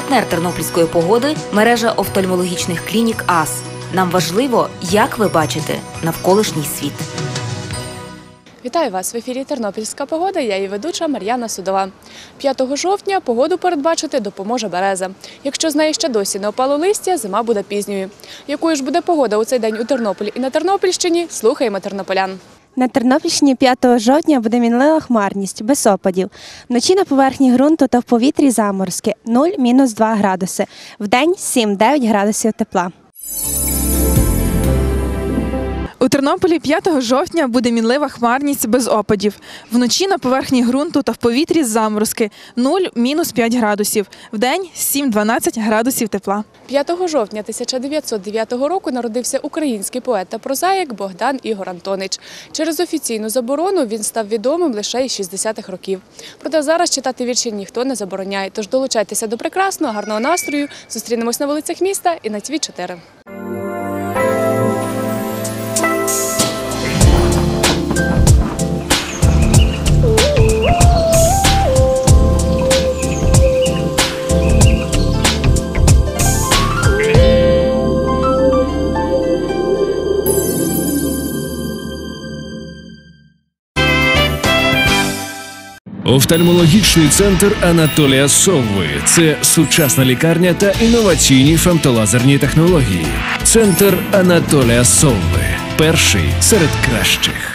Партнер тернопільської погоди – мережа офтальмологічних клінік АС. Нам важливо, як ви бачите навколишній світ. Вітаю вас! В ефірі «Тернопільська погода», я її ведуча Мар'яна Судова. 5 жовтня погоду передбачити допоможе береза. Якщо з неї ще досі не опало листя, зима буде пізньою. Якою ж буде погода у цей день у Тернополі і на Тернопільщині – слухаємо тернополян. На Тернопільщині 5 жовтня буде мінлива хмарність, без опадів. Вночі на поверхні ґрунту та в повітрі заморозки – 0–2 градуси. Вдень – 7–9 градусів тепла. У Тернополі 5 жовтня буде мінлива хмарність без опадів. Вночі на поверхні ґрунту та в повітрі заморозки – 0–5 градусів. Вдень – 7–12 градусів тепла. 5 жовтня 1909 року народився український поет та прозаїк Богдан Ігор Антонич. Через офіційну заборону він став відомим лише із 60-х років. Проте зараз читати вірші ніхто не забороняє. Тож долучайтеся до прекрасного, гарного настрою. Зустрінемось на вулицях міста і на ТВ 4. Офтальмологічний центр Анатолія Совви – це сучасна лікарня та інноваційні фемтолазерні технології. Центр Анатолія Совви – перший серед кращих.